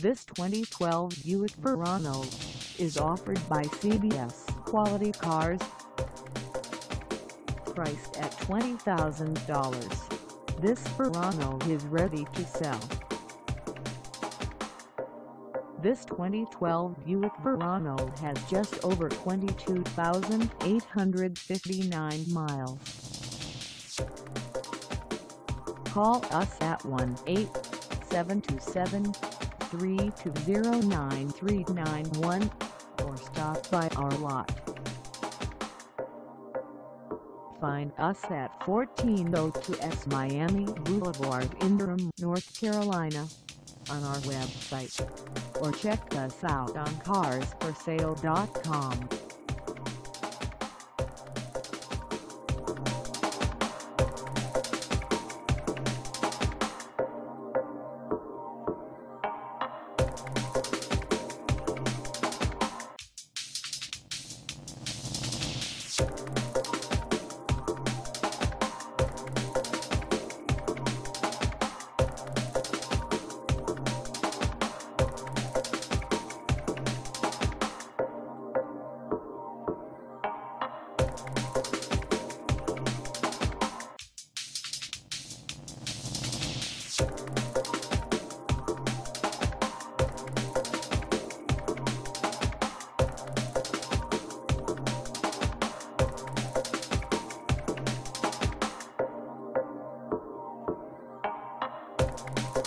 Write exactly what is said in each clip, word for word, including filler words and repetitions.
This twenty twelve Buick Verano is offered by C B S Quality Cars. Priced at twenty thousand dollars, this Verano is ready to sell. This twenty twelve Buick Verano has just over twenty-two thousand eight hundred fifty-nine miles. Call us at one eight seven two seven, three two zero, nine three nine one or stop by our lot. Find us at fourteen oh two East Miami Boulevard in Durham, North Carolina, on our website, or check us out on cars for sale dot com.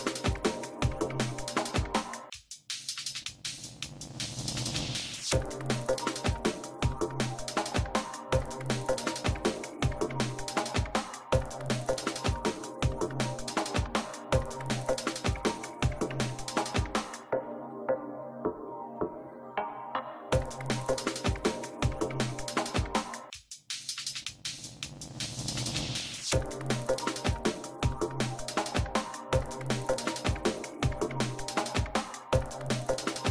You